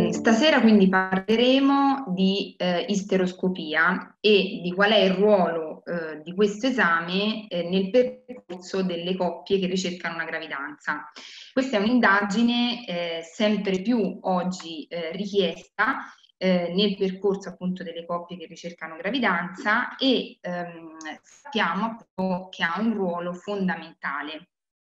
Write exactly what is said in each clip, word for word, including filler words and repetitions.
Ehm, stasera quindi parleremo di eh, isteroscopia e di qual è il ruolo eh, di questo esame eh, nel percorso delle coppie che ricercano una gravidanza. Questa è un'indagine eh, sempre più oggi eh, richiesta eh, nel percorso appunto delle coppie che ricercano gravidanza e ehm, sappiamo appunto che ha un ruolo fondamentale.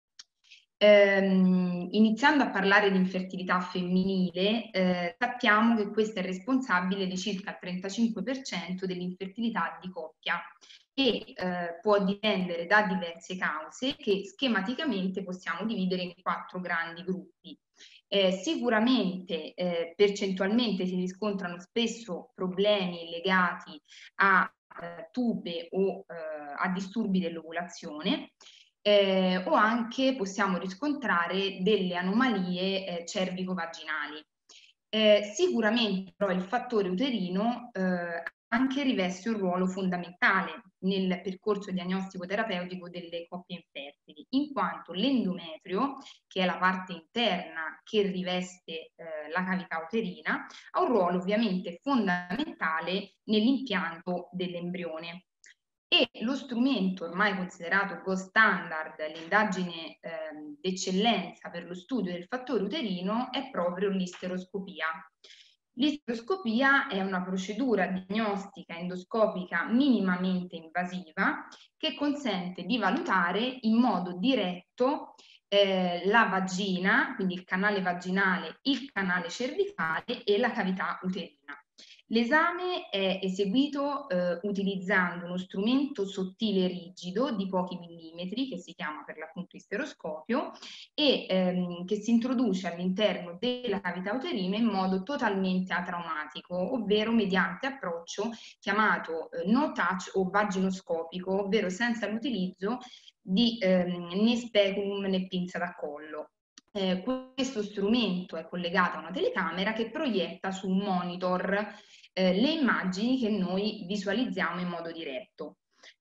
Ehm, iniziando a parlare di infertilità femminile, eh, sappiamo che questa è responsabile di circa il trentacinque per cento dell'infertilità di coppia e eh, può dipendere da diverse cause che schematicamente possiamo dividere in quattro grandi gruppi. Eh, sicuramente eh, percentualmente si riscontrano spesso problemi legati a eh, tube o eh, a disturbi dell'ovulazione. Eh, o anche possiamo riscontrare delle anomalie eh, cervico-vaginali. Eh, sicuramente però il fattore uterino eh, anche riveste un ruolo fondamentale nel percorso diagnostico-terapeutico delle coppie infertili, in quanto l'endometrio, che è la parte interna che riveste eh, la cavità uterina, ha un ruolo ovviamente fondamentale nell'impianto dell'embrione. E lo strumento ormai considerato gold standard, l'indagine eh, d'eccellenza per lo studio del fattore uterino, è proprio l'isteroscopia. L'isteroscopia è una procedura diagnostica endoscopica minimamente invasiva che consente di valutare in modo diretto eh, la vagina, quindi il canale vaginale, il canale cervicale e la cavità uterina. L'esame è eseguito eh, utilizzando uno strumento sottile e rigido di pochi millimetri che si chiama per l'appunto isteroscopio e ehm, che si introduce all'interno della cavità uterina in modo totalmente atraumatico, ovvero mediante approccio chiamato eh, no touch o vaginoscopico, ovvero senza l'utilizzo di ehm, né speculum né pinza da collo. Eh, questo strumento è collegato a una telecamera che proietta su un monitor eh, le immagini che noi visualizziamo in modo diretto.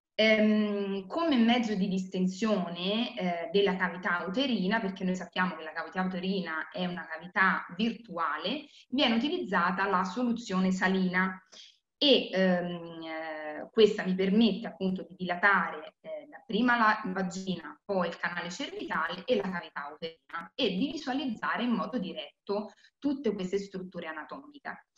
Ehm, come mezzo di distensione eh, della cavità uterina, perché noi sappiamo che la cavità uterina è una cavità virtuale, viene utilizzata la soluzione salina e ehm, eh, questa mi permette appunto di dilatare eh, prima la vagina, poi il canale cervicale e la cavità uterina e di visualizzare in modo diretto tutte queste strutture anatomiche.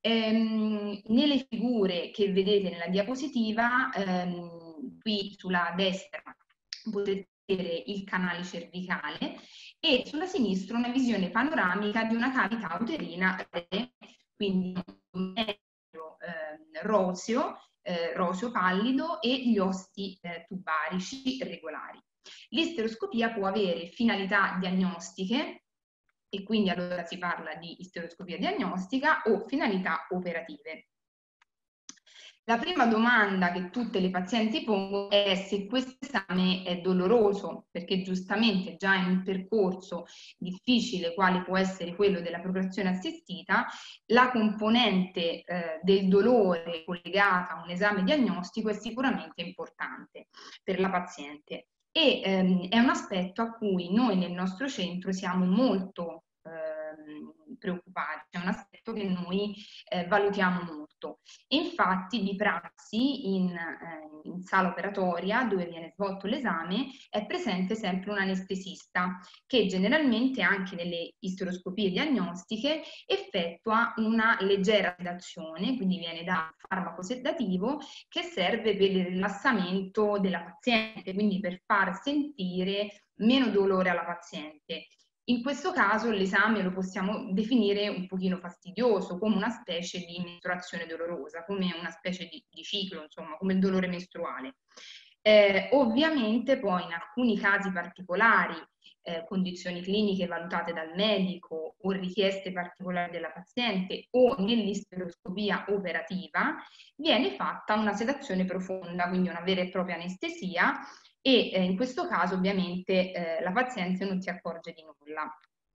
Ehm, nelle figure che vedete nella diapositiva, ehm, qui sulla destra potete vedere il canale cervicale e sulla sinistra una visione panoramica di una cavità uterina, quindi un metro eh, roseo, eh, roseo pallido e gli osti eh, tubarici regolari. L'isteroscopia può avere finalità diagnostiche e quindi allora si parla di isteroscopia diagnostica o finalità operative. La prima domanda che tutte le pazienti pongono è se questo esame è doloroso, perché giustamente già in un percorso difficile quale può essere quello della procreazione assistita, la componente eh, del dolore collegata a un esame diagnostico è sicuramente importante per la paziente e ehm, è un aspetto a cui noi nel nostro centro siamo molto ehm, preoccupati, è un aspetto che noi eh, valutiamo molto. E infatti di prassi in, eh, in sala operatoria dove viene svolto l'esame è presente sempre un anestesista che generalmente anche nelle isteroscopie diagnostiche effettua una leggera sedazione, quindi viene da farmaco sedativo che serve per il rilassamento della paziente, quindi per far sentire meno dolore alla paziente. In questo caso l'esame lo possiamo definire un pochino fastidioso, come una specie di mestruazione dolorosa, come una specie di, di ciclo, insomma, come il dolore mestruale. Eh, ovviamente poi in alcuni casi particolari, eh, condizioni cliniche valutate dal medico o richieste particolari della paziente o nell'isteroscopia operativa, viene fatta una sedazione profonda, quindi una vera e propria anestesia e eh, in questo caso ovviamente eh, la paziente non si accorge di nulla.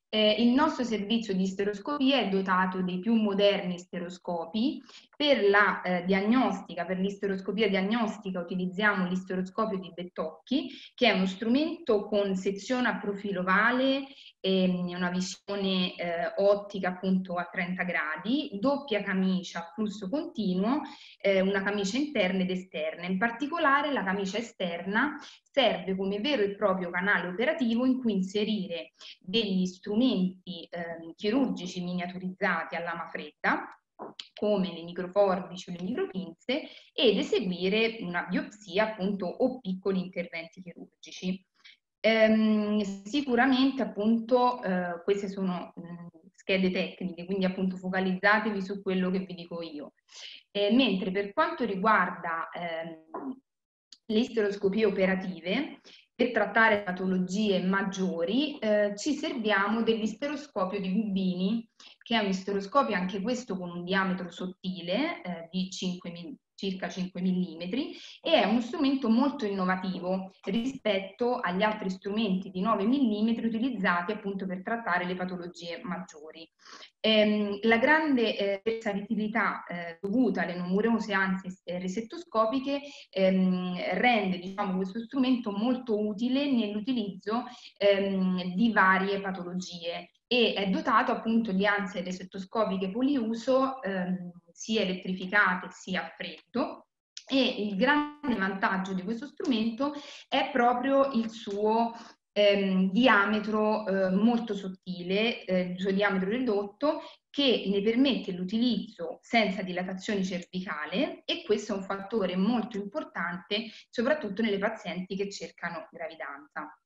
Eh, il nostro servizio di isteroscopia è dotato dei più moderni isteroscopi. Per la eh, diagnostica, per l'isteroscopia diagnostica utilizziamo l'isteroscopio di Bettocchi, che è uno strumento con sezione a profilo ovale e una visione eh, ottica appunto a trenta gradi, doppia camicia a flusso continuo, eh, una camicia interna ed esterna. In particolare la camicia esterna serve come vero e proprio canale operativo in cui inserire degli strumenti eh, chirurgici miniaturizzati a lama fredda, come le microforbici o le micropinze, ed eseguire una biopsia appunto o piccoli interventi chirurgici. Ehm, sicuramente appunto eh, queste sono mh, schede tecniche, quindi appunto focalizzatevi su quello che vi dico io. Eh, mentre per quanto riguarda ehm, le isteroscopie operative, per trattare patologie maggiori eh, ci serviamo dell'isteroscopio di Gubini, che è un isteroscopio anche questo con un diametro sottile eh, di cinque, circa cinque millimetri, e è uno strumento molto innovativo rispetto agli altri strumenti di nove millimetri utilizzati appunto per trattare le patologie maggiori. Ehm, la grande eh, versatilità eh, dovuta alle numerose ansie eh, resettoscopiche ehm, rende diciamo, questo strumento molto utile nell'utilizzo ehm, di varie patologie, e è dotato appunto di ansie resettoscopiche poliuso ehm, sia elettrificate sia a freddo, e il grande vantaggio di questo strumento è proprio il suo ehm, diametro eh, molto sottile, eh, il suo diametro ridotto, che ne permette l'utilizzo senza dilatazione cervicale, e questo è un fattore molto importante soprattutto nelle pazienti che cercano gravidanza.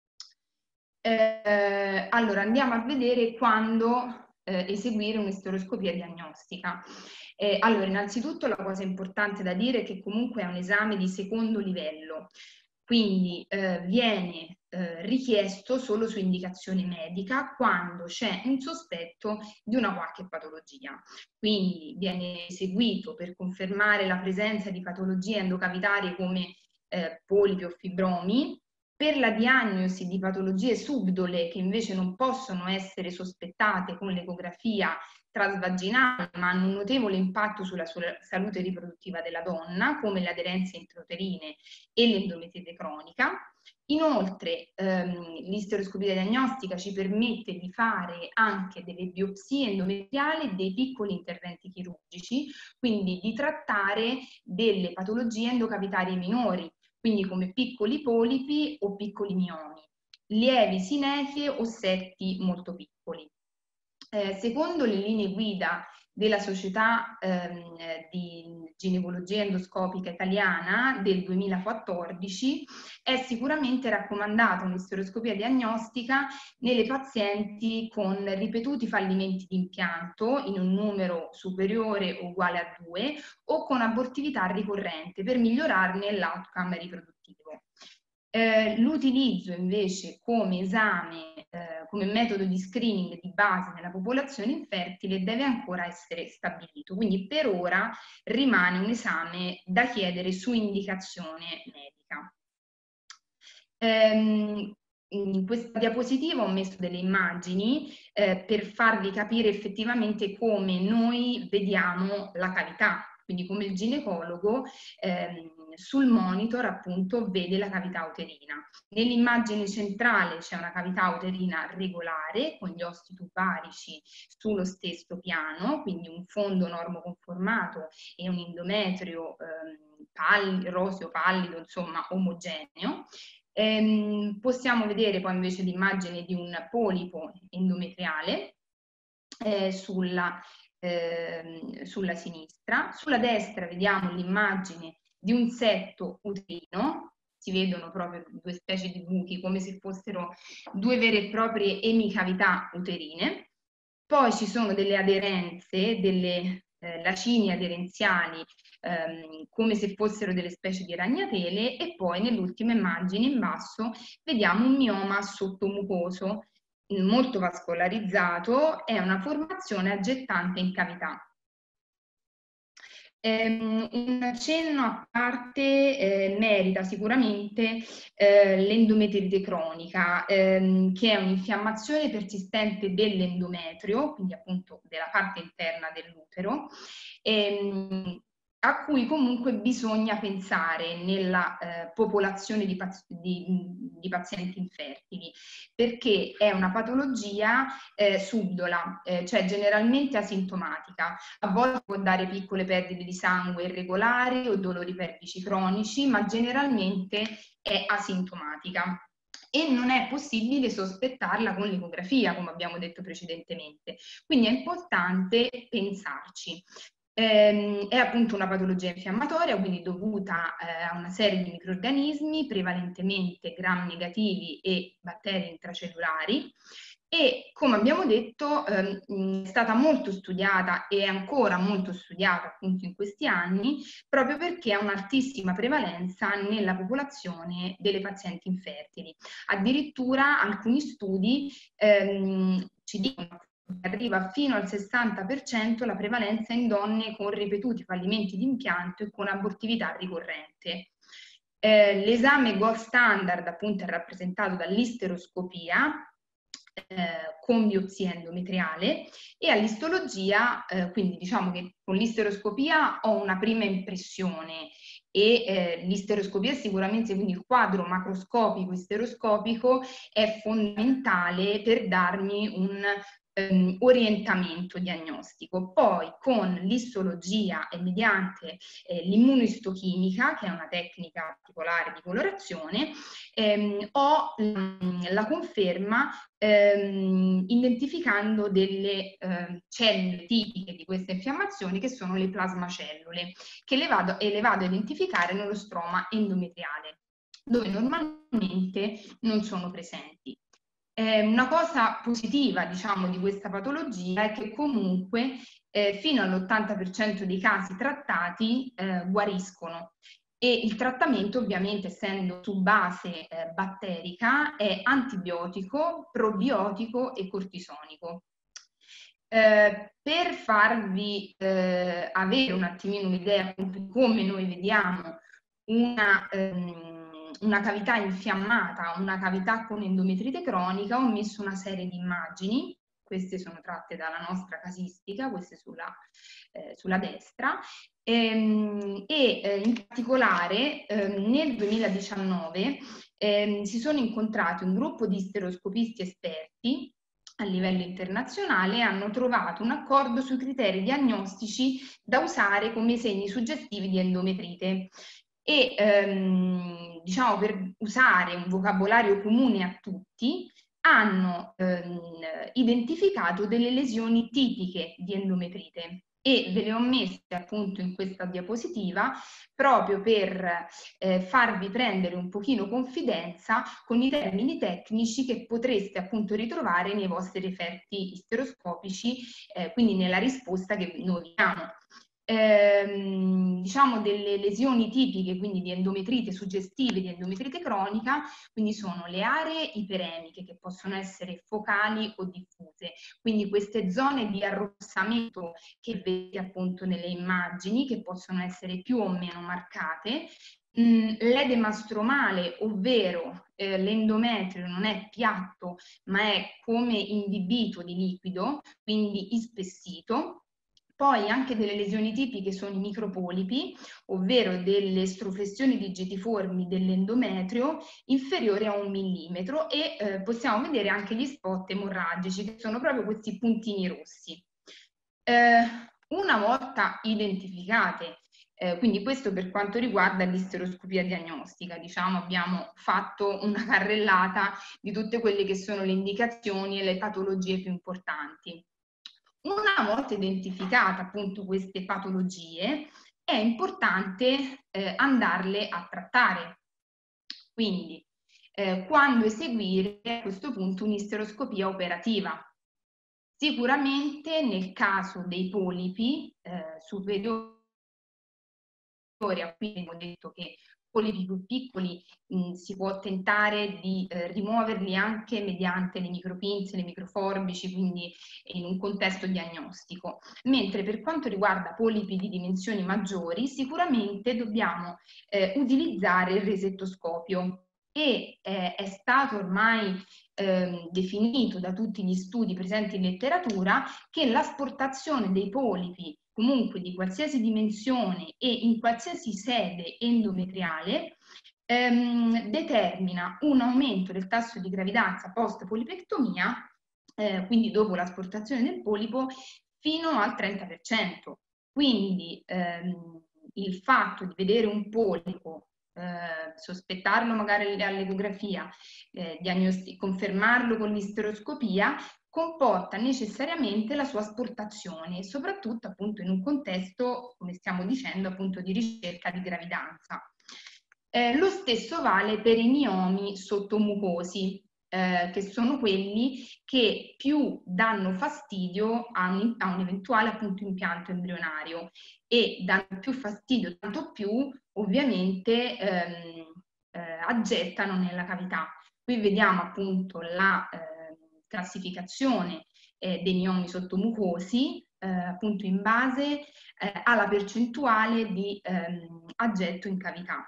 Eh, allora andiamo a vedere quando eh, eseguire un'isteroscopia diagnostica. Eh, allora, innanzitutto la cosa importante da dire è che comunque è un esame di secondo livello, quindi eh, viene eh, richiesto solo su indicazione medica quando c'è un sospetto di una qualche patologia. Quindi viene eseguito per confermare la presenza di patologie endocavitarie come eh, polipi o fibromi. Per la diagnosi di patologie subdole che invece non possono essere sospettate con l'ecografia transvaginale, ma hanno un notevole impatto sulla salute riproduttiva della donna, come le aderenze intrauterine e l'endometrite cronica. Inoltre ehm, l'isteroscopia diagnostica ci permette di fare anche delle biopsie endometriali, dei piccoli interventi chirurgici, quindi di trattare delle patologie endocavitarie minori, quindi come piccoli polipi o piccoli miomi, lievi sinefie o setti molto piccoli. Eh, secondo le linee guida della Società ehm, di Ginecologia Endoscopica Italiana del duemilaquattordici, è sicuramente raccomandata un'isteroscopia diagnostica nelle pazienti con ripetuti fallimenti di impianto in un numero superiore o uguale a due o con abortività ricorrente, per migliorarne l'outcome riproduttivo. Eh, l'utilizzo invece come esame, eh, come metodo di screening di base nella popolazione infertile deve ancora essere stabilito, quindi per ora rimane un esame da chiedere su indicazione medica. Ehm, in questa diapositiva ho messo delle immagini eh, per farvi capire effettivamente come noi vediamo la cavità, quindi come il ginecologo ehm, sul monitor appunto vede la cavità uterina. Nell'immagine centrale c'è una cavità uterina regolare con gli osti tubarici sullo stesso piano, quindi un fondo normoconformato e un endometrio ehm, pallido, roseo pallido, insomma omogeneo. Ehm, possiamo vedere poi invece l'immagine di un polipo endometriale eh, sulla, eh, sulla sinistra. Sulla destra vediamo l'immagine di un setto uterino, si vedono proprio due specie di buchi come se fossero due vere e proprie emicavità uterine. Poi ci sono delle aderenze, delle eh, lacini aderenziali ehm, come se fossero delle specie di ragnatele, e poi nell'ultima immagine in basso vediamo un mioma sottomucoso molto vascolarizzato, è una formazione aggettante in cavità. Ehm, un cenno a parte eh, merita sicuramente eh, l'endometrite cronica, ehm, che è un'infiammazione persistente dell'endometrio, quindi appunto della parte interna dell'utero, ehm, a cui comunque bisogna pensare nella eh, popolazione di, paz di, di pazienti infertili, perché è una patologia eh, subdola, eh, cioè generalmente asintomatica. A volte può dare piccole perdite di sangue irregolari o dolori pelvici cronici, ma generalmente è asintomatica e non è possibile sospettarla con l'ecografia, come abbiamo detto precedentemente. Quindi è importante pensarci. Eh, è appunto una patologia infiammatoria, quindi dovuta eh, a una serie di microrganismi, prevalentemente gram negativi e batteri intracellulari, e come abbiamo detto ehm, è stata molto studiata e è ancora molto studiata appunto in questi anni, proprio perché ha un'altissima prevalenza nella popolazione delle pazienti infertili. Addirittura alcuni studi ehm, ci dicono che arriva fino al sessanta per cento la prevalenza in donne con ripetuti fallimenti di impianto e con abortività ricorrente. Eh, l'esame gold standard appunto è rappresentato dall'isteroscopia eh, con biopsia endometriale e all'istologia, eh, quindi diciamo che con l'isteroscopia ho una prima impressione e eh, l'isteroscopia sicuramente, quindi il quadro macroscopico isteroscopico è fondamentale per darmi un ehm, orientamento diagnostico. Poi con l'istologia e mediante eh, l'immunoistochimica, che è una tecnica particolare di colorazione, ehm, ho mh, la conferma ehm, identificando delle eh, cellule tipiche di queste infiammazioni che sono le plasmacellule, che le vado, e le vado a identificare nello stroma endometriale, dove normalmente non sono presenti. Eh, una cosa positiva, diciamo, di questa patologia è che comunque eh, fino all'ottanta per cento dei casi trattati eh, guariscono. E il trattamento, ovviamente, essendo su base eh, batterica, è antibiotico, probiotico e cortisonico. Eh, per farvi eh, avere un attimino un'idea di come noi vediamo una, ehm, una cavità infiammata, una cavità con endometrite cronica, ho messo una serie di immagini. Queste sono tratte dalla nostra casistica, queste sulla, eh, sulla destra, ehm, e eh, in particolare ehm, nel duemiladiciannove ehm, si sono incontrati un gruppo di steroscopisti esperti a livello internazionale e hanno trovato un accordo sui criteri diagnostici da usare come segni suggestivi di endometrite. E ehm, diciamo, per usare un vocabolario comune a tutti, hanno ehm, identificato delle lesioni tipiche di endometrite e ve le ho messe appunto in questa diapositiva proprio per eh, farvi prendere un pochino confidenza con i termini tecnici che potreste appunto ritrovare nei vostri referti isteroscopici, eh, quindi nella risposta che noi diamo. Ehm, diciamo delle lesioni tipiche quindi di endometrite suggestive di endometrite cronica, quindi sono le aree iperemiche che possono essere focali o diffuse, quindi queste zone di arrossamento che vedete appunto nelle immagini, che possono essere più o meno marcate. Mm, l'edema stromale, ovvero eh, l'endometrio non è piatto ma è come imbibito di liquido, quindi ispessito. Poi anche delle lesioni tipiche sono i micropolipi, ovvero delle stroflessioni digitiformi dell'endometrio inferiori a un millimetro, e eh, possiamo vedere anche gli spot emorragici, che sono proprio questi puntini rossi. Eh, una volta identificate, eh, quindi questo per quanto riguarda l'isteroscopia diagnostica, diciamo abbiamo fatto una carrellata di tutte quelle che sono le indicazioni e le patologie più importanti. Una volta identificate appunto queste patologie, è importante eh, andarle a trattare. Quindi, eh, quando eseguire a questo punto un'isteroscopia operativa? Sicuramente nel caso dei polipi eh, superiori a cui abbiamo detto che polipi più piccoli mh, si può tentare di eh, rimuoverli anche mediante le micropinze, le microforbici, quindi in un contesto diagnostico. Mentre per quanto riguarda polipi di dimensioni maggiori, sicuramente dobbiamo eh, utilizzare il resettoscopio e eh, è stato ormai eh, definito da tutti gli studi presenti in letteratura che l'asportazione dei polipi comunque di qualsiasi dimensione e in qualsiasi sede endometriale ehm, determina un aumento del tasso di gravidanza post polipectomia, eh, quindi dopo l'asportazione del polipo, fino al trenta per cento. Quindi ehm, il fatto di vedere un polipo, eh, sospettarlo magari all'ecografia, eh, confermarlo con l'isteroscopia, comporta necessariamente la sua asportazione, soprattutto appunto in un contesto, come stiamo dicendo, appunto di ricerca di gravidanza. Eh, lo stesso vale per i miomi sottomucosi, eh, che sono quelli che più danno fastidio a un, a un eventuale appunto impianto embrionario e danno più fastidio, tanto più ovviamente ehm, eh, aggettano nella cavità. Qui vediamo appunto la eh, classificazione eh, dei miomi sottomucosi, eh, appunto in base eh, alla percentuale di ehm, aggetto in cavità.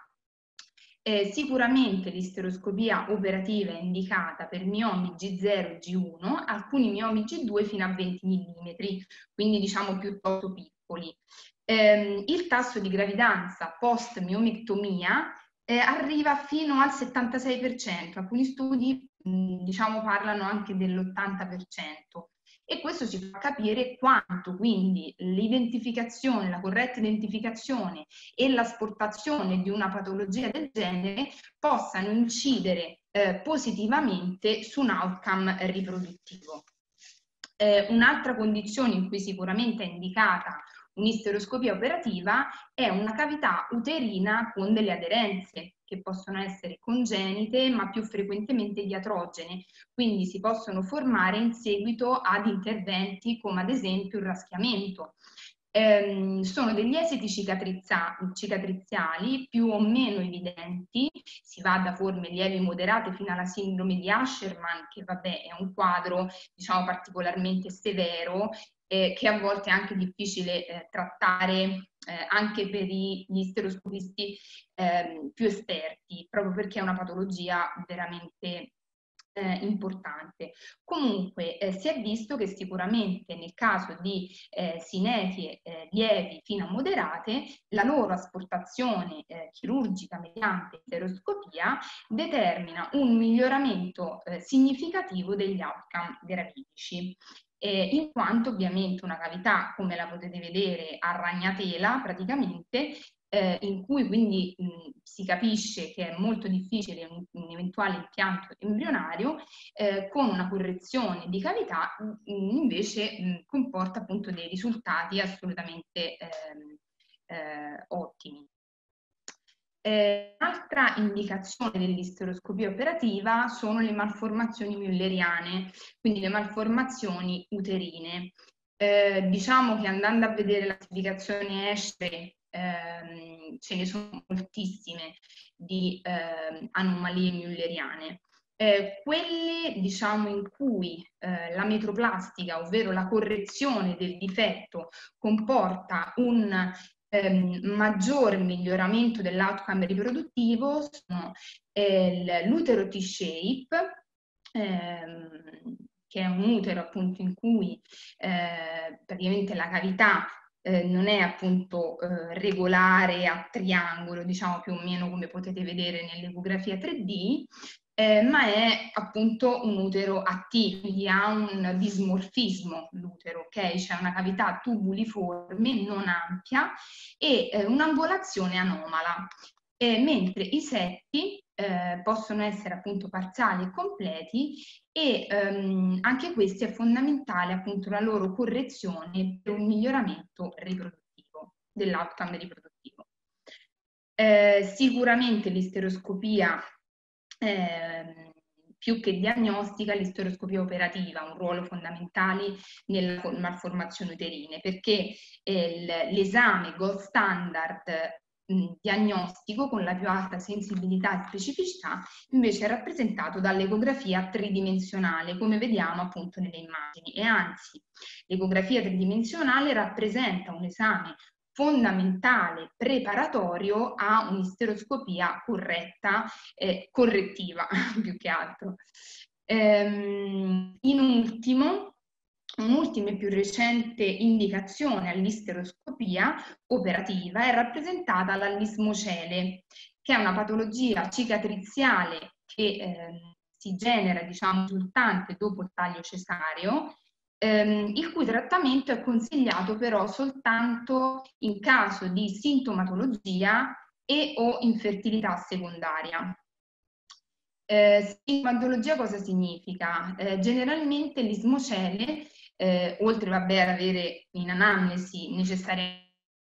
Eh, sicuramente l'isteroscopia operativa è indicata per miomi G zero e G uno, alcuni miomi G due fino a venti millimetri, quindi diciamo piuttosto piccoli. Eh, il tasso di gravidanza post miomectomia eh, arriva fino al settantasei per cento, alcuni studi mh, diciamo parlano anche dell'ottanta per cento. E questo ci fa capire quanto quindi l'identificazione, la corretta identificazione e l'asportazione di una patologia del genere possano incidere eh, positivamente su un outcome riproduttivo. Eh, un'altra condizione in cui sicuramente è indicata un'isteroscopia operativa è una cavità uterina con delle aderenze che possono essere congenite ma più frequentemente iatrogene, quindi si possono formare in seguito ad interventi come ad esempio il raschiamento. Ehm, sono degli esiti cicatriziali più o meno evidenti, si va da forme lievi moderate fino alla sindrome di Asherman, che vabbè è un quadro diciamo particolarmente severo, eh, che a volte è anche difficile eh, trattare eh, anche per i, gli steroscopisti eh, più esperti, proprio perché è una patologia veramente Eh, importante. Comunque eh, si è visto che sicuramente nel caso di eh, sinetie eh, lievi fino a moderate, la loro asportazione eh, chirurgica mediante steroscopia determina un miglioramento eh, significativo degli outcome gravidici. Eh, in quanto ovviamente una cavità, come la potete vedere, a ragnatela praticamente, eh, in cui quindi mh, si capisce che è molto difficile un, un eventuale impianto embrionario, eh, con una correzione di cavità mh, invece mh, comporta appunto dei risultati assolutamente eh, eh, ottimi. Eh, un'altra indicazione dell'isteroscopia operativa sono le malformazioni mülleriane, quindi le malformazioni uterine. Eh, diciamo che andando a vedere la classificazione ESHRE ehm, ce ne sono moltissime di eh, anomalie mülleriane. Eh, quelle diciamo in cui eh, la metroplastica, ovvero la correzione del difetto, comporta un ehm, maggior miglioramento dell'outcome riproduttivo sono eh, l'utero T-shape, ehm, che è un utero appunto in cui eh, praticamente la cavità eh, non è appunto eh, regolare a triangolo, diciamo più o meno come potete vedere nell'ecografia tre D, eh, ma è appunto un utero a T, quindi ha un dismorfismo l'utero, ok? C'è una cavità tubuliforme non ampia e eh, un'angolazione anomala, eh, mentre i setti eh, possono essere appunto parziali e completi e ehm, anche questi è fondamentale appunto la loro correzione per un miglioramento riproduttivo, dell'outcome riproduttivo. Eh, sicuramente l'isteroscopia eh, più che diagnostica, l'isteroscopia operativa ha un ruolo fondamentale nelle malformazioni uterine, perché eh, l'esame gold standard mh, diagnostico con la più alta sensibilità e specificità invece è rappresentato dall'ecografia tridimensionale, come vediamo appunto nelle immagini, e anzi l'ecografia tridimensionale rappresenta un esame fondamentale preparatorio a un'isteroscopia corretta e correttiva più che altro. Ehm, in ultimo, un'ultima e più recente indicazione all'isteroscopia operativa è rappresentata dall'ismocele, che è una patologia cicatriziale che eh, si genera, diciamo, risultante dopo il taglio cesareo, ehm, il cui trattamento è consigliato però soltanto in caso di sintomatologia e o infertilità secondaria. Eh, sintomatologia cosa significa? Eh, generalmente l'ismocele, eh, oltre vabbè, ad avere in anamnesi necessariamente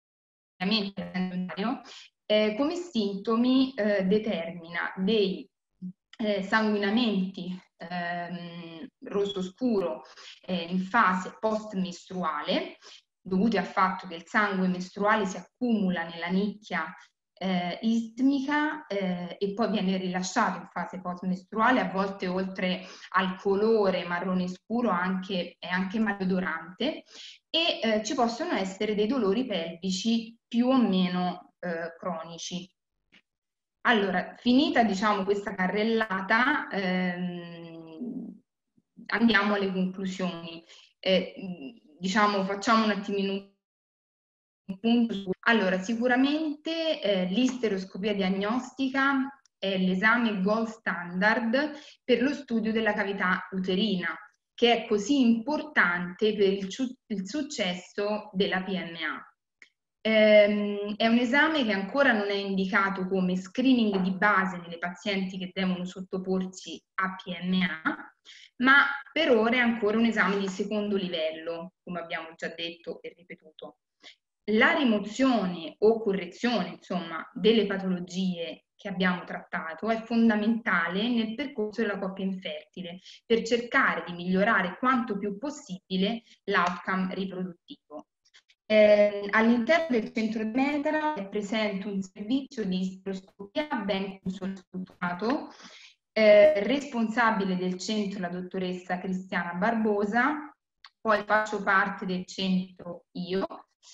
eh, come sintomi eh, determina dei eh, sanguinamenti ehm, rosso scuro eh, in fase post-mestruale, dovuti al fatto che il sangue mestruale si accumula nella nicchia eh, istmica eh, e poi viene rilasciato in fase post-mestruale, a volte oltre al colore marrone scuro anche, è anche maleodorante, e eh, ci possono essere dei dolori pelvici più o meno eh, cronici. Allora, finita diciamo questa carrellata, ehm, andiamo alle conclusioni. Eh, diciamo, facciamo un attimino un punto su. Allora, sicuramente eh, l'isteroscopia diagnostica è l'esame gold standard per lo studio della cavità uterina, che è così importante per il, il successo della P M A. Ehm, è un esame che ancora non è indicato come screening di base nelle pazienti che devono sottoporsi a P M A, ma per ora è ancora un esame di secondo livello, come abbiamo già detto e ripetuto. La rimozione o correzione, insomma, delle patologie che abbiamo trattato è fondamentale nel percorso della coppia infertile per cercare di migliorare quanto più possibile l'outcome riproduttivo. Eh, all'interno del centro di Metra è presente un servizio di isteroscopia ben strutturato, eh, responsabile del centro la dottoressa Cristiana Barbosa, poi faccio parte del centro io.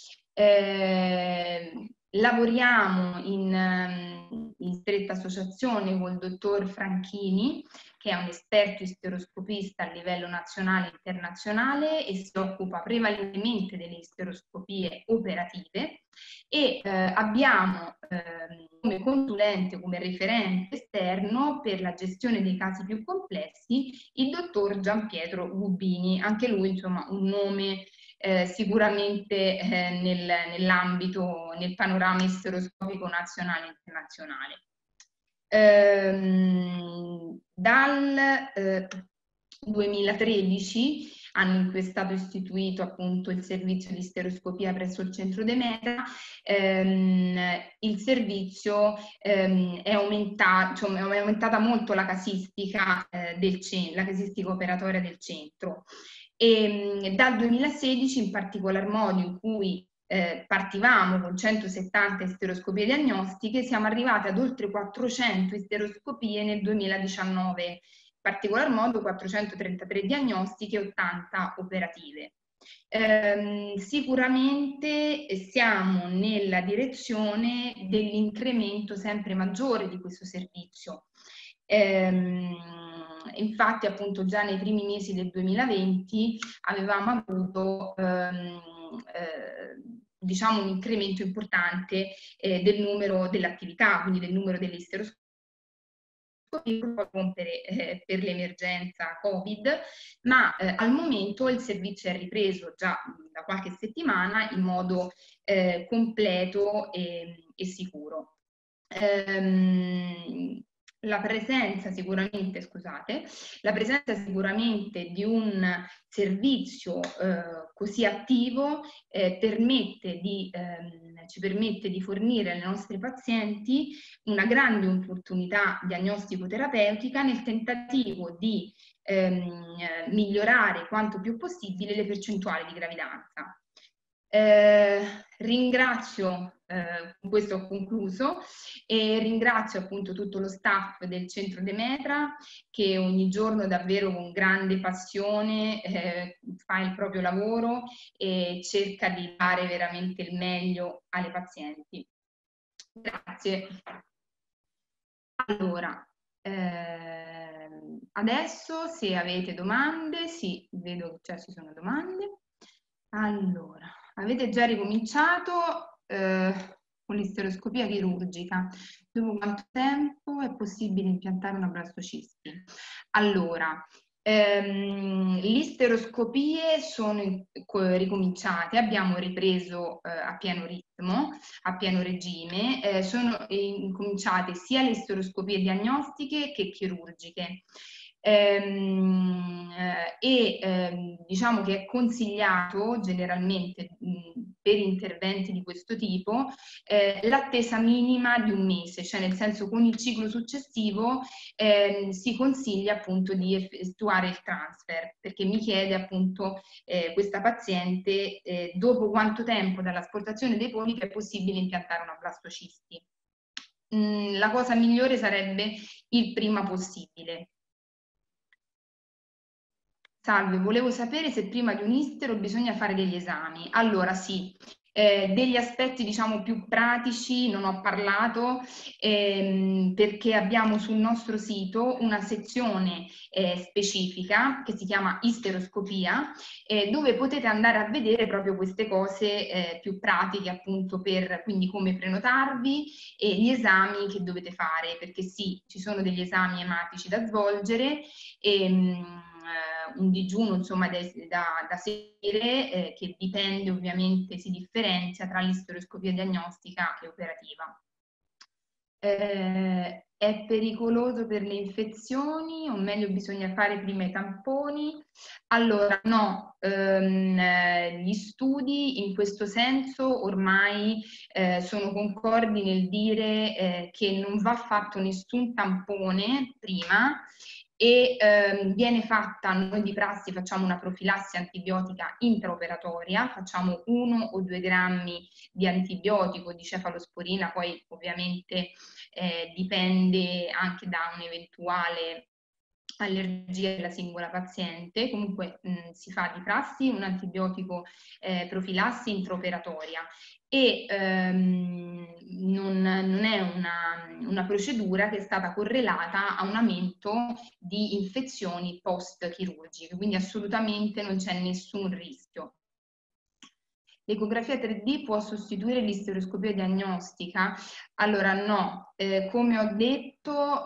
Eh, lavoriamo in, in stretta associazione col dottor Franchini, che è un esperto isteroscopista a livello nazionale e internazionale e si occupa prevalentemente delle isteroscopie operative, e eh, abbiamo eh, come consulente, come referente esterno per la gestione dei casi più complessi il dottor Gianpietro Gubini, anche lui insomma un nome eh, sicuramente eh, nel, nell'ambito, nel panorama isteroscopico nazionale e internazionale. Ehm, dal eh, duemilatredici, anno in cui è stato istituito appunto il servizio di stereoscopia presso il centro De Meta, ehm, il servizio ehm, è, aumentato, cioè, è aumentata molto la casistica, eh, del centro, la casistica operatoria del centro. E dal duemilasedici, in particolar modo in cui eh, partivamo con centosettanta isteroscopie diagnostiche, siamo arrivati ad oltre quattrocento isteroscopie nel duemiladiciannove, in particolar modo quattrocentotrentatré diagnostiche e ottanta operative. Eh, sicuramente siamo nella direzione dell'incremento sempre maggiore di questo servizio. Eh, infatti appunto già nei primi mesi del duemilaventi avevamo avuto ehm, eh, diciamo un incremento importante eh, del numero dell'attività, quindi del numero delle isteroscopie rompere eh, per l'emergenza Covid, ma eh, al momento il servizio è ripreso già da qualche settimana in modo eh, completo e, e sicuro. Ehm, la presenza sicuramente, scusate, la presenza sicuramente di un servizio eh, così attivo eh, permette di, ehm, ci permette di fornire alle nostre pazienti una grande opportunità diagnostico-terapeutica nel tentativo di ehm, migliorare quanto più possibile le percentuali di gravidanza. Eh, ringrazio, eh, con questo ho concluso, e ringrazio appunto tutto lo staff del Centro Demetra che ogni giorno davvero con grande passione eh, fa il proprio lavoro e cerca di dare veramente il meglio alle pazienti. Grazie. Allora, ehm, adesso se avete domande, sì, vedo che già ci sono domande. Allora, avete già ricominciato eh, con l'isteroscopia chirurgica. Dopo quanto tempo è possibile impiantare una blastocisti? Allora, ehm, le isteroscopie sono in- co- ricominciate, abbiamo ripreso eh, a pieno ritmo, a pieno regime, eh, sono incominciate sia le isteroscopie diagnostiche che chirurgiche. Ehm, eh, e ehm, diciamo che è consigliato generalmente mh, per interventi di questo tipo eh, l'attesa minima di un mese, cioè nel senso con il ciclo successivo ehm, si consiglia appunto di effettuare il transfer, perché mi chiede appunto eh, questa paziente eh, dopo quanto tempo dall'asportazione dei polipi è possibile impiantare una blastocisti. Mm, la cosa migliore sarebbe il prima possibile. Salve, volevo sapere se prima di un istero bisogna fare degli esami. Allora sì, eh, degli aspetti diciamo più pratici non ho parlato ehm, perché abbiamo sul nostro sito una sezione eh, specifica che si chiama isteroscopia eh, dove potete andare a vedere proprio queste cose eh, più pratiche appunto per quindi come prenotarvi e gli esami che dovete fare perché sì, ci sono degli esami ematici da svolgere e mh, un digiuno insomma da, da, da seguire eh, che dipende ovviamente, si differenzia tra l'isteroscopia diagnostica e operativa. Eh, è pericoloso per le infezioni o meglio bisogna fare prima i tamponi? Allora no, ehm, gli studi in questo senso ormai eh, sono concordi nel dire eh, che non va fatto nessun tampone prima e ehm, viene fatta, noi di prassi facciamo una profilassi antibiotica intraoperatoria, facciamo uno o due grammi di antibiotico, di cefalosporina, poi ovviamente eh, dipende anche da un'eventuale allergia della singola paziente, comunque mh, si fa di prassi un antibiotico eh, profilassi intraoperatoria e ehm, non, non è una, una procedura che è stata correlata a un aumento di infezioni post-chirurgiche, quindi assolutamente non c'è nessun rischio. L'ecografia tre D può sostituire l'isteroscopia diagnostica? Allora no, eh, come ho detto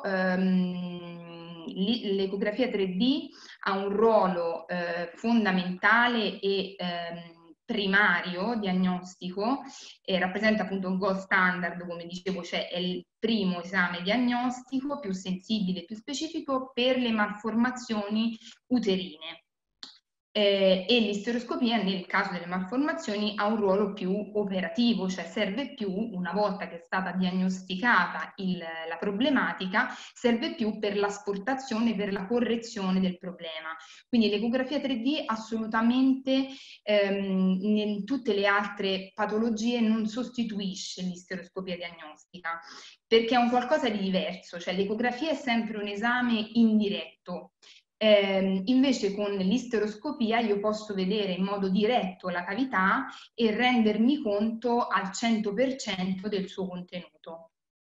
ehm, l'ecografia tre D ha un ruolo eh, fondamentale e ehm, primario diagnostico e rappresenta appunto un gold standard, come dicevo, cioè è il primo esame diagnostico più sensibile e più specifico per le malformazioni uterine. Eh, e l'isteroscopia nel caso delle malformazioni ha un ruolo più operativo, cioè serve più, una volta che è stata diagnosticata il, la problematica, serve più per l'asportazione, per la correzione del problema. Quindi l'ecografia tre D assolutamente ehm, in tutte le altre patologie non sostituisce l'isteroscopia diagnostica, perché è un qualcosa di diverso, cioè l'ecografia è sempre un esame indiretto. Eh, invece con l'isteroscopia io posso vedere in modo diretto la cavità e rendermi conto al cento per cento del suo contenuto.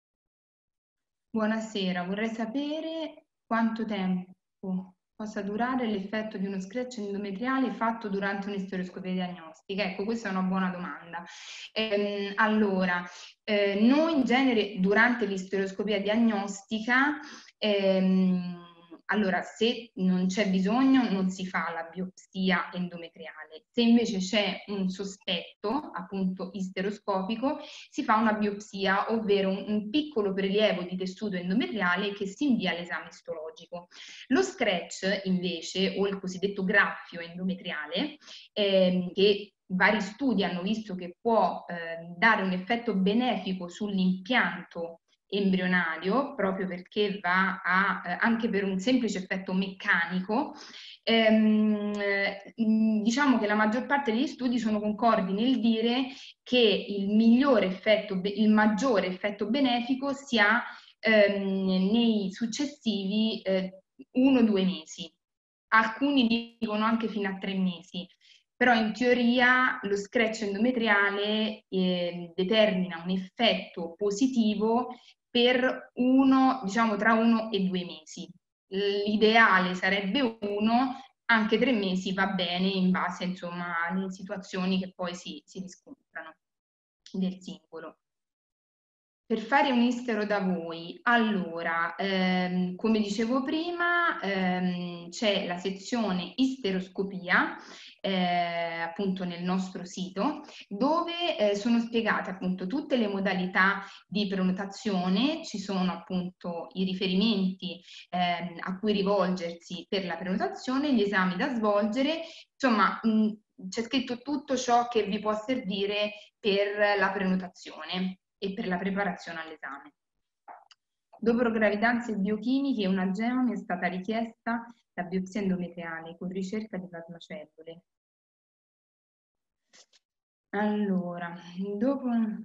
Buonasera, vorrei sapere quanto tempo possa durare l'effetto di uno scratch endometriale fatto durante un'isteroscopia diagnostica? Ecco, questa è una buona domanda. Ehm, allora, eh, noi in genere durante l'isteroscopia diagnostica ehm, allora, se non c'è bisogno non si fa la biopsia endometriale, se invece c'è un sospetto, appunto isteroscopico, si fa una biopsia, ovvero un, un piccolo prelievo di tessuto endometriale che si invia all'esame istologico. Lo scratch invece, o il cosiddetto graffio endometriale, ehm, che vari studi hanno visto che può eh, dare un effetto benefico sull'impianto embrionario proprio perché va a, eh, anche per un semplice effetto meccanico, ehm, diciamo che la maggior parte degli studi sono concordi nel dire che il migliore effetto, il maggiore effetto benefico si ha ehm, nei successivi eh, uno o due mesi. Alcuni dicono anche fino a tre mesi, però in teoria lo scratch endometriale eh, determina un effetto positivo per uno, diciamo tra uno e due mesi. L'ideale sarebbe uno, anche tre mesi va bene in base insomma alle situazioni che poi si, si riscontrano del singolo. Per fare un istero da voi, allora, ehm, come dicevo prima, ehm, c'è la sezione isteroscopia, eh, appunto nel nostro sito, dove eh, sono spiegate appunto tutte le modalità di prenotazione, ci sono appunto i riferimenti ehm, a cui rivolgersi per la prenotazione, gli esami da svolgere, insomma, c'è scritto tutto ciò che vi può servire per la prenotazione e per la preparazione all'esame. Dopo gravidanze biochimiche, una GEMA mi è stata richiesta la biopsia endometriale con ricerca di plasmacellule. Allora, dopo...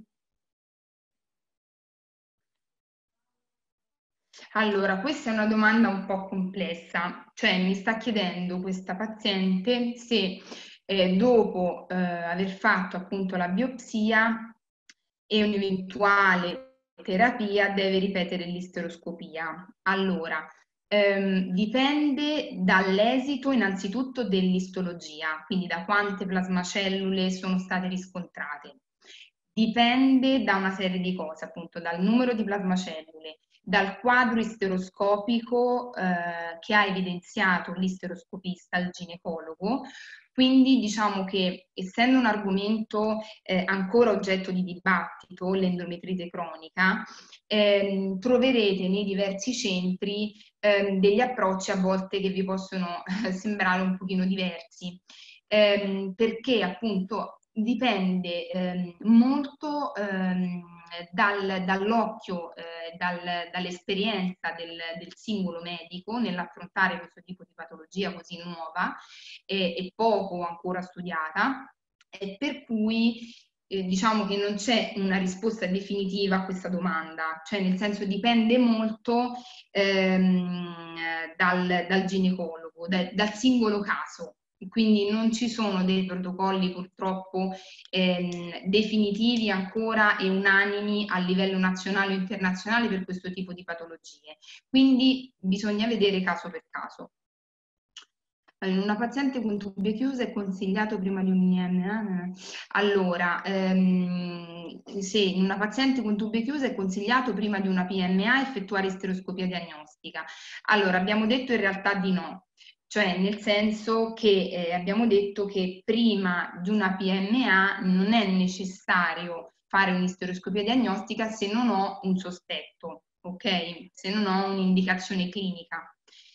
Allora, questa è una domanda un po' complessa, cioè mi sta chiedendo questa paziente se eh, dopo eh, aver fatto appunto la biopsia e un'eventuale terapia deve ripetere l'isteroscopia. Allora, ehm, dipende dall'esito innanzitutto dell'istologia, quindi da quante plasmacellule sono state riscontrate. Dipende da una serie di cose, appunto dal numero di plasmacellule, dal quadro isteroscopico eh, che ha evidenziato l'isteroscopista, il ginecologo. Quindi diciamo che essendo un argomento eh, ancora oggetto di dibattito, l'endometrite cronica, ehm, troverete nei diversi centri ehm, degli approcci a volte che vi possono eh, sembrare un pochino diversi, ehm, perché appunto dipende ehm, molto ehm, dal, dall'occhio, eh, dal, dall'esperienza del, del singolo medico nell'affrontare questo tipo di patologia così nuova e, e poco ancora studiata, e per cui eh, diciamo che non c'è una risposta definitiva a questa domanda, cioè nel senso dipende molto ehm, dal, dal ginecologo, da, dal singolo caso. Quindi non ci sono dei protocolli purtroppo ehm, definitivi ancora e unanimi a livello nazionale o internazionale per questo tipo di patologie. Quindi bisogna vedere caso per caso. In una paziente con tubie chiuse è consigliato prima di un I M? Allora, ehm, se in una paziente con tubie chiuse è consigliato prima di una P M A effettuare isteroscopia diagnostica. Allora, abbiamo detto in realtà di no, cioè nel senso che eh, abbiamo detto che prima di una P M A non è necessario fare un'isteroscopia diagnostica se non ho un sospetto, ok? Se non ho un'indicazione clinica.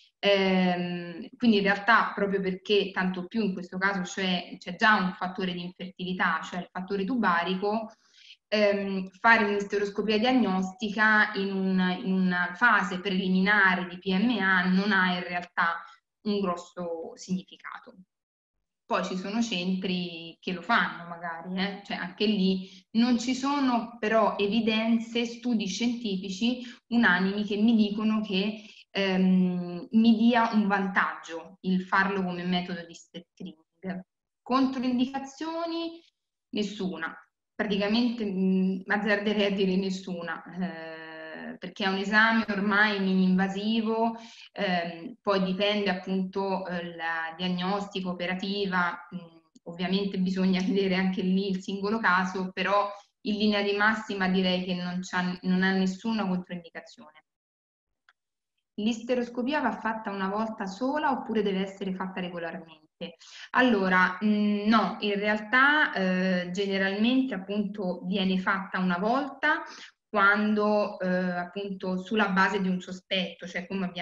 Ehm, quindi in realtà proprio perché tanto più in questo caso c'è già un fattore di infertilità, cioè il fattore tubarico, ehm, fare un'isteroscopia diagnostica in, un, in una fase preliminare di P M A non ha in realtà un grosso significato. Poi ci sono centri che lo fanno magari, eh? Cioè anche lì non ci sono però evidenze, studi scientifici unanimi che mi dicono che ehm, mi dia un vantaggio il farlo come metodo di step screening. Controindicazioni? Nessuna. Praticamente mh, azzarderei a dire nessuna. Eh, perché è un esame ormai mini-invasivo, ehm, poi dipende appunto il diagnostico, operativa, mh, ovviamente bisogna vedere anche lì il singolo caso, però in linea di massima direi che non, non ha nessuna controindicazione. L'isteroscopia va fatta una volta sola oppure deve essere fatta regolarmente? Allora, mh, no, in realtà eh, generalmente appunto viene fatta una volta quando eh, appunto sulla base di un sospetto, cioè come abbiamo detto.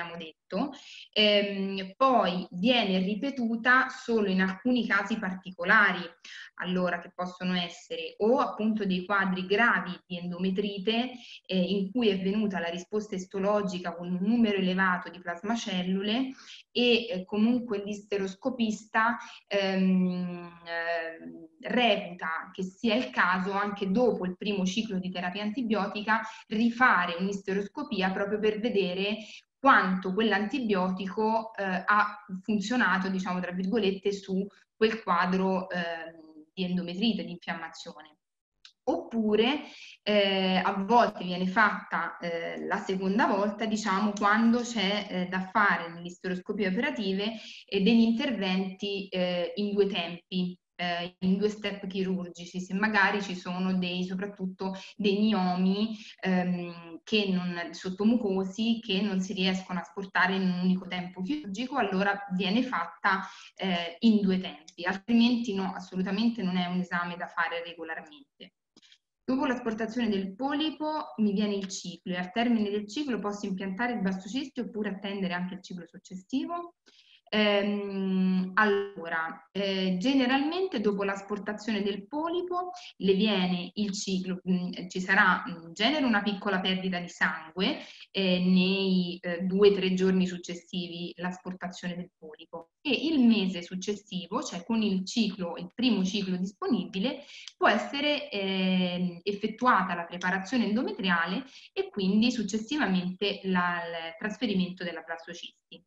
letto, ehm, poi viene ripetuta solo in alcuni casi particolari, allora che possono essere o appunto dei quadri gravi di endometrite eh, in cui è venuta la risposta istologica con un numero elevato di plasmacellule e eh, comunque l'isteroscopista ehm, eh, reputa che sia il caso anche dopo il primo ciclo di terapia antibiotica rifare un'isteroscopia proprio per vedere quanto quell'antibiotico eh, ha funzionato, diciamo tra virgolette, su quel quadro eh, di endometrite, di infiammazione. Oppure eh, a volte viene fatta eh, la seconda volta, diciamo, quando c'è eh, da fare nelle isteroscopie operative eh, degli interventi eh, in due tempi, eh, in due step chirurgici, se magari ci sono dei, soprattutto dei miomi ehm, che non, sottomucosi che non si riescono a sportare in un unico tempo chirurgico, allora viene fatta eh, in due tempi, altrimenti no, assolutamente non è un esame da fare regolarmente. Dopo l'asportazione del polipo mi viene il ciclo e al termine del ciclo posso impiantare il blastocisti oppure attendere anche il ciclo successivo. Ehm, allora, eh, generalmente dopo l'asportazione del polipo le viene il ciclo, mh, ci sarà in genere una piccola perdita di sangue eh, nei eh, due o tre giorni successivi all'asportazione del polipo e il mese successivo, cioè con il ciclo, il primo ciclo disponibile, può essere eh, effettuata la preparazione endometriale e quindi successivamente la, il trasferimento della blastocisti.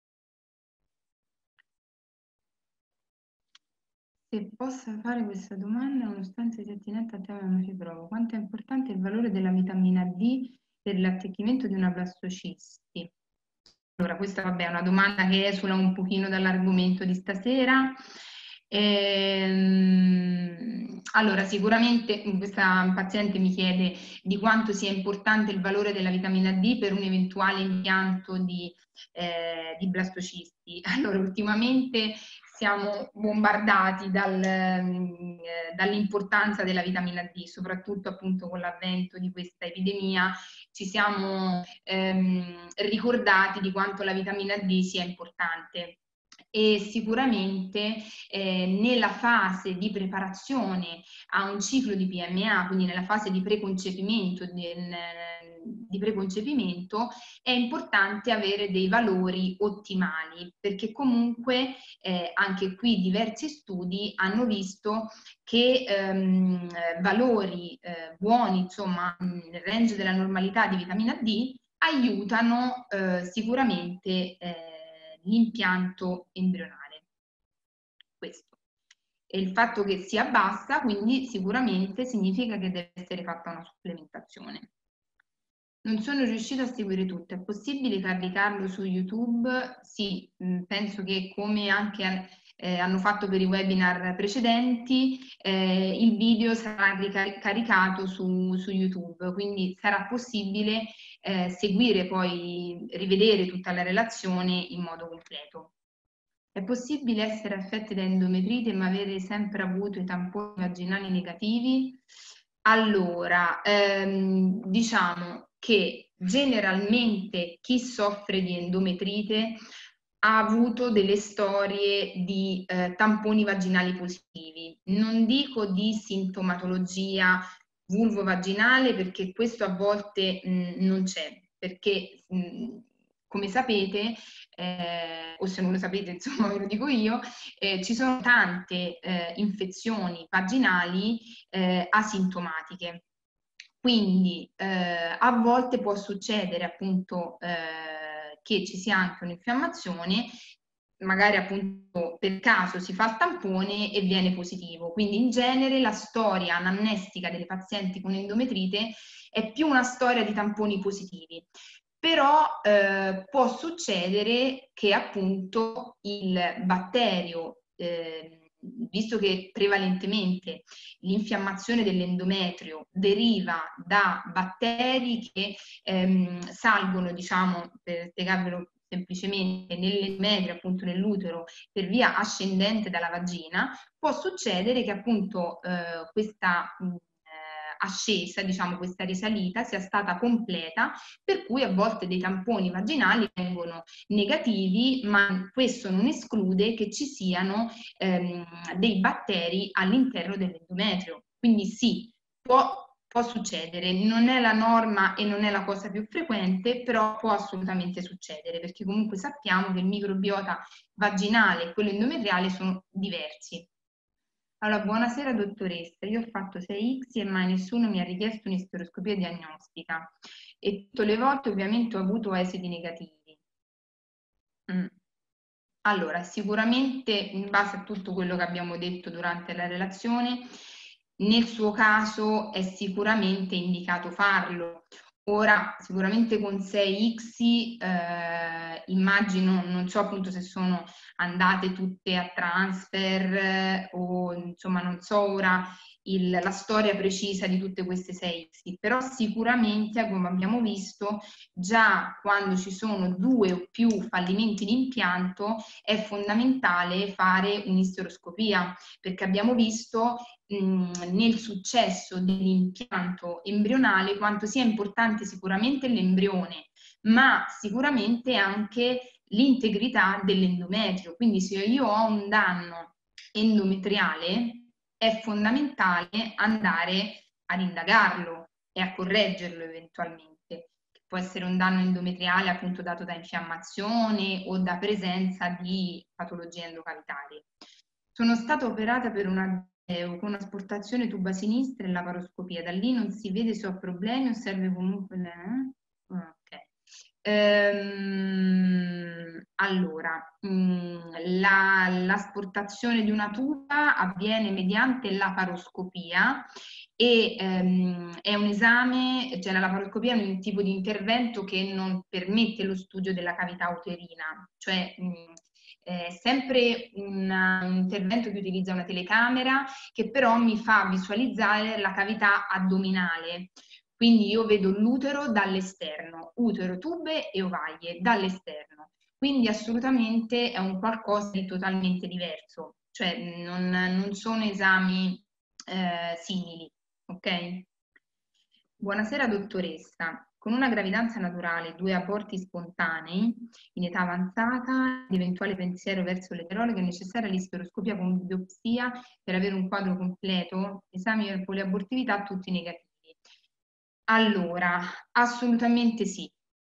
Se possa fare questa domanda, nonostante sia attinente al tema della fibrosi, quanto è importante il valore della vitamina D per l'attecchimento di una blastocisti? Allora, questa vabbè, è una domanda che esula un pochino dall'argomento di stasera. Ehm, allora, sicuramente questa paziente mi chiede di quanto sia importante il valore della vitamina D per un eventuale impianto di, eh, di blastocisti. Allora, ultimamente siamo bombardati dal, eh, dall'importanza della vitamina D, soprattutto appunto con l'avvento di questa epidemia, ci siamo ehm, ricordati di quanto la vitamina D sia importante. E sicuramente eh, nella fase di preparazione a un ciclo di P M A, quindi nella fase di preconcepimento, del, di preconcepimento è importante avere dei valori ottimali, perché comunque eh, anche qui diversi studi hanno visto che ehm, valori eh, buoni, insomma, nel range della normalità di vitamina D aiutano eh, sicuramente eh, l'impianto embrionale. Questo. E il fatto che sia bassa, quindi sicuramente significa che deve essere fatta una supplementazione. Non sono riuscita a seguire tutto, è possibile caricarlo su YouTube? Sì, penso che come anche eh, hanno fatto per i webinar precedenti, eh, il video sarà caricato su, su YouTube, quindi sarà possibile eh, seguire poi, rivedere tutta la relazione in modo completo. È possibile essere affetti da endometrite ma avere sempre avuto i tamponi vaginali negativi? Allora, ehm, diciamo che generalmente chi soffre di endometrite ha avuto delle storie di eh, tamponi vaginali positivi. Non dico di sintomatologia vulvovaginale perché questo a volte mh, non c'è, perché mh, come sapete, eh, o se non lo sapete, insomma ve lo dico io, eh, ci sono tante eh, infezioni vaginali eh, asintomatiche. Quindi eh, a volte può succedere appunto eh, che ci sia anche un'infiammazione, magari appunto per caso si fa il tampone e viene positivo. Quindi in genere la storia anamnestica delle pazienti con endometrite è più una storia di tamponi positivi. Però eh, può succedere che appunto il batterio, eh, visto che prevalentemente l'infiammazione dell'endometrio deriva da batteri che ehm, salgono, diciamo, per spiegarvelo semplicemente, nell'endometrio, appunto nell'utero, per via ascendente dalla vagina, può succedere che appunto eh, questa mh, ascesa, diciamo questa risalita, sia stata completa, per cui a volte dei tamponi vaginali vengono negativi, ma questo non esclude che ci siano ehm, dei batteri all'interno dell'endometrio. Quindi sì, può Può succedere, non è la norma e non è la cosa più frequente, però può assolutamente succedere, perché comunque sappiamo che il microbiota vaginale e quello endometriale sono diversi. Allora, buonasera dottoressa, io ho fatto sei X e mai nessuno mi ha richiesto un'isteroscopia diagnostica e tutte le volte ovviamente ho avuto esiti negativi. Mm. Allora, sicuramente in base a tutto quello che abbiamo detto durante la relazione, nel suo caso è sicuramente indicato farlo. Ora, sicuramente con sei X, eh, immagino, non so appunto se sono andate tutte a transfer eh, o insomma non so ora il, la storia precisa di tutte queste sei X, però sicuramente, come abbiamo visto, già quando ci sono due o più fallimenti di impianto è fondamentale fare un'isteroscopia, perché abbiamo visto mh, nel successo dell'impianto embrionale quanto sia importante sicuramente l'embrione, ma sicuramente anche l'integrità dell'endometrio. Quindi se io ho un danno endometriale è fondamentale andare ad indagarlo e a correggerlo eventualmente. Può essere un danno endometriale appunto dato da infiammazione o da presenza di patologie endocavitarie. Sono stata operata per una con un'asportazione tuba sinistra e laparoscopia. Da lì non si vede se ho problemi o serve comunque... Eh? Ok. Ehm, allora, l'asportazione di una tuba avviene mediante laparoscopia e ehm, è un esame, cioè la laparoscopia è un tipo di intervento che non permette lo studio della cavità uterina, cioè mh, è sempre una, un intervento che utilizza una telecamera che però mi fa visualizzare la cavità addominale. Quindi io vedo l'utero dall'esterno, utero, tube e ovaie dall'esterno. Quindi assolutamente è un qualcosa di totalmente diverso, cioè non, non sono esami eh, simili, ok? Buonasera dottoressa, con una gravidanza naturale, due aborti spontanei in età avanzata, di eventuale pensiero verso l'eterologa, è necessaria l'isteroscopia con biopsia per avere un quadro completo, esami per poliabortività tutti negativi. Allora, assolutamente sì.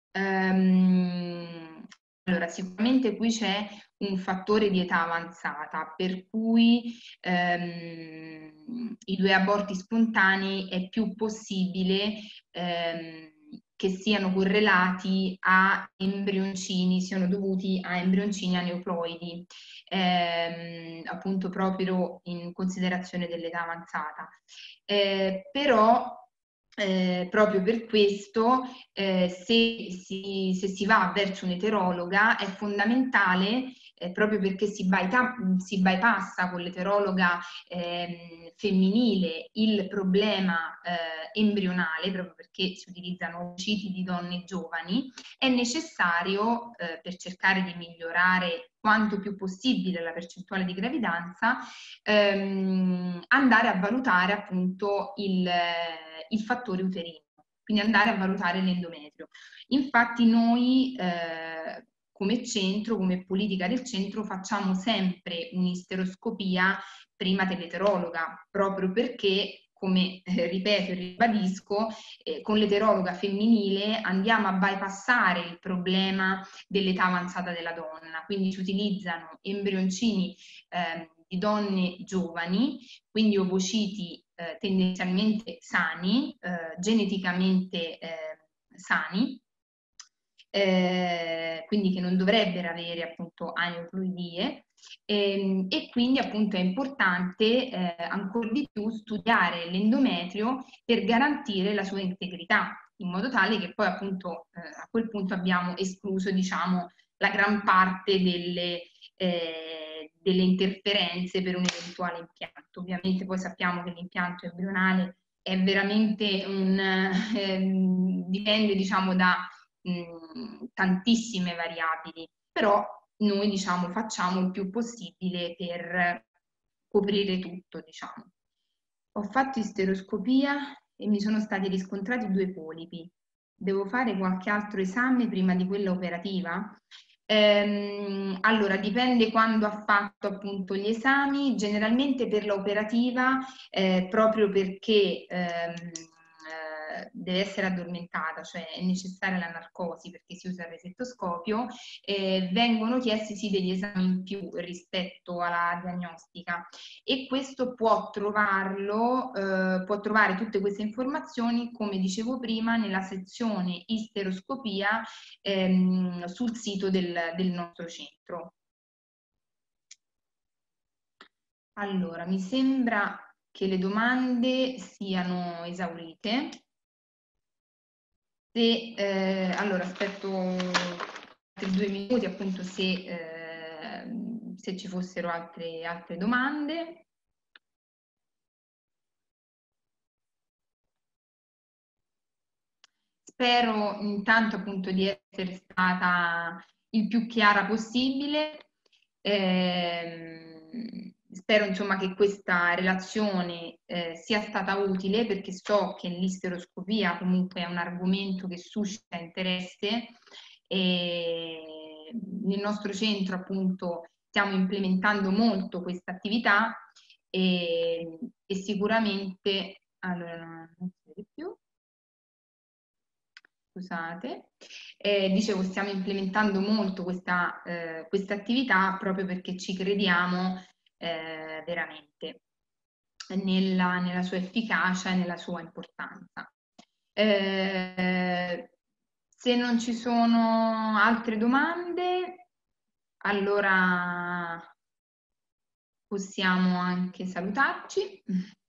Ehm, allora, sicuramente qui c'è un fattore di età avanzata, per cui ehm, i due aborti spontanei è più possibile ehm, che siano correlati a embrioncini, siano dovuti a embrioncini aneuploidi, ehm, appunto proprio in considerazione dell'età avanzata. Eh, però eh, proprio per questo eh, se, si, se si va verso un'eterologa è fondamentale eh, proprio perché si, byta, si bypassa con l'eterologa eh, femminile il problema eh, embrionale, proprio perché si utilizzano ovociti di donne giovani, è necessario eh, per cercare di migliorare quanto più possibile la percentuale di gravidanza, ehm, andare a valutare appunto il, il fattore uterino, quindi andare a valutare l'endometrio. Infatti noi eh, come centro, come politica del centro, facciamo sempre un'isteroscopia prima dell'eterologa, proprio perché come eh, ripeto e ribadisco, eh, con l'eterologa femminile andiamo a bypassare il problema dell'età avanzata della donna, quindi si utilizzano embrioncini eh, di donne giovani, quindi ovociti eh, tendenzialmente sani, eh, geneticamente eh, sani, eh, quindi che non dovrebbero avere appunto aneuploidie. E, e quindi appunto è importante eh, ancora di più studiare l'endometrio per garantire la sua integrità, in modo tale che poi appunto eh, a quel punto abbiamo escluso diciamo la gran parte delle, eh, delle interferenze per un eventuale impianto. Ovviamente poi sappiamo che l'impianto embrionale è veramente un eh, dipende diciamo da mh, tantissime variabili, però noi diciamo facciamo il più possibile per coprire tutto, diciamo. Ho fatto isteroscopia e mi sono stati riscontrati due polipi. Devo fare qualche altro esame prima di quella operativa? Ehm, allora, dipende quando ha fatto appunto gli esami, generalmente per l'operativa, eh, proprio perché ehm, eh, deve essere addormentata, cioè è necessaria la narcosi perché si usa il resettoscopio, eh, vengono chiesti sì degli esami in più rispetto alla diagnostica e questo può trovarlo, eh, può trovare tutte queste informazioni, come dicevo prima, nella sezione isteroscopia ehm, sul sito del, del nostro centro. Allora, mi sembra che le domande siano esaurite. Se, eh, allora, aspetto altri due minuti appunto se, eh, se ci fossero altre, altre domande. Spero intanto appunto di essere stata il più chiara possibile. Ehm, spero insomma che questa relazione eh, sia stata utile perché so che l'isteroscopia comunque è un argomento che suscita interesse e nel nostro centro appunto stiamo implementando molto questa attività e, e sicuramente allora non si vede più. Scusate, eh, dicevo, stiamo implementando molto questa eh, questa attività proprio perché ci crediamo eh, veramente nella, nella sua efficacia e nella sua importanza. Eh, se non ci sono altre domande, allora possiamo anche salutarci.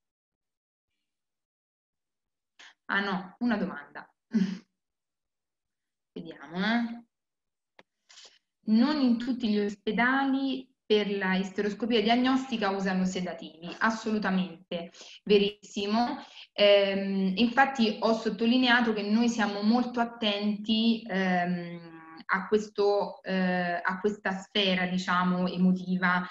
Ah no, una domanda. Vediamo, eh. Non in tutti gli ospedali per la isteroscopia diagnostica usano sedativi, assolutamente verissimo. Ehm, infatti ho sottolineato che noi siamo molto attenti ehm, a, questo, eh, a questa sfera, diciamo, emotiva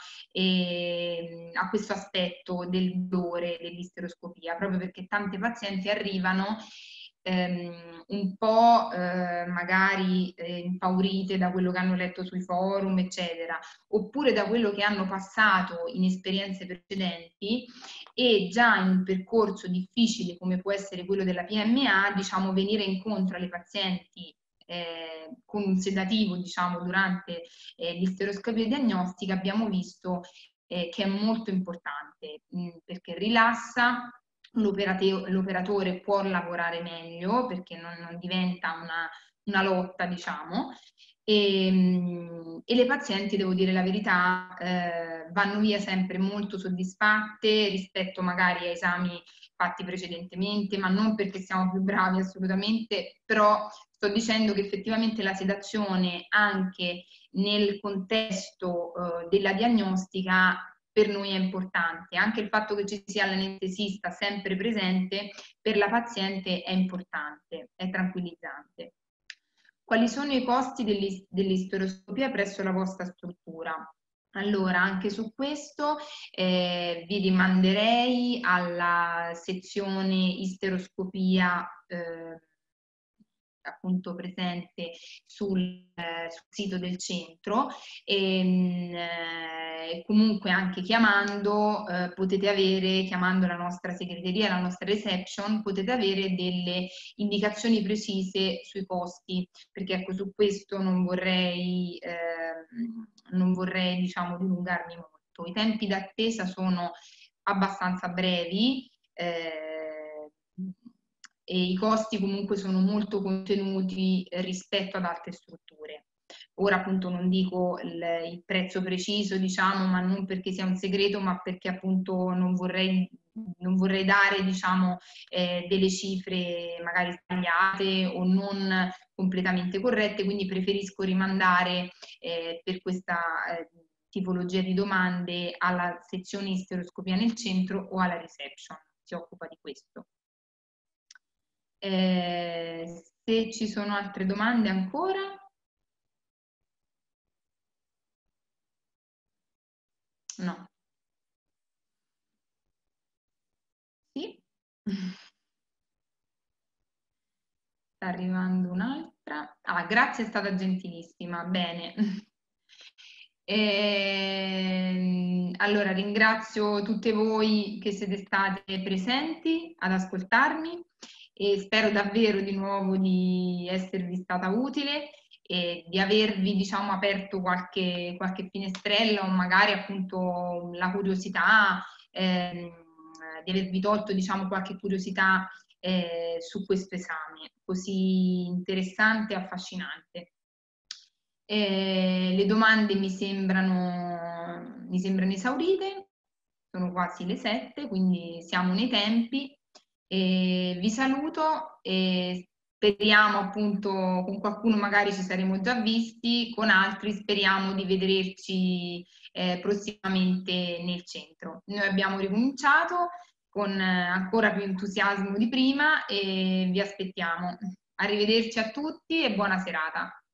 e a questo aspetto del dolore dell'isteroscopia, proprio perché tante pazienti arrivano ehm, un po' eh, magari eh, impaurite da quello che hanno letto sui forum, eccetera, oppure da quello che hanno passato in esperienze precedenti e già in un percorso difficile come può essere quello della P M A, diciamo, venire incontro alle pazienti eh, con un sedativo, diciamo, durante eh, l'isteroscopia diagnostica, abbiamo visto eh, che è molto importante mh, perché rilassa, l'operatore può lavorare meglio perché non, non diventa una, una lotta, diciamo, e, e le pazienti, devo dire la verità, eh, vanno via sempre molto soddisfatte rispetto magari a esami fatti precedentemente, ma non perché siamo più bravi assolutamente, però sto dicendo che effettivamente la sedazione anche nel contesto eh, della diagnostica per noi è importante. Anche il fatto che ci sia l'anestesista sempre presente per la paziente è importante, è tranquillizzante. Quali sono i costi dell'isteroscopia presso la vostra struttura? Allora, anche su questo eh, vi rimanderei alla sezione isteroscopia eh, appunto presente sul, eh, sul sito del centro e eh, comunque anche chiamando eh, potete avere, chiamando la nostra segreteria, la nostra reception, potete avere delle indicazioni precise sui costi, perché ecco su questo non vorrei, eh, non vorrei diciamo dilungarmi molto. I tempi d'attesa sono abbastanza brevi, eh, e i costi comunque sono molto contenuti rispetto ad altre strutture. Ora appunto non dico il, il prezzo preciso, diciamo, ma non perché sia un segreto, ma perché appunto non vorrei, non vorrei dare, diciamo, eh, delle cifre magari sbagliate o non completamente corrette, quindi preferisco rimandare eh, per questa eh, tipologia di domande alla sezione isteroscopia nel centro o alla reception, si occupa di questo. Eh, se ci sono altre domande ancora? No. Sì? sta arrivando un'altra. Ah, grazie, è stata gentilissima, bene. Ehm, allora, ringrazio tutte voi che siete state presenti ad ascoltarmi e spero davvero di nuovo di esservi stata utile e di avervi, diciamo, aperto qualche, qualche finestrella o magari appunto la curiosità, ehm, di avervi tolto, diciamo, qualche curiosità eh, su questo esame così interessante e affascinante. Eh, le domande mi sembrano, mi sembrano esaurite, sono quasi le sette, quindi siamo nei tempi. E vi saluto e speriamo appunto con qualcuno magari ci saremo già visti, con altri speriamo di vederci eh, prossimamente nel centro. Noi abbiamo ricominciato con eh, ancora più entusiasmo di prima e vi aspettiamo. Arrivederci a tutti e buona serata.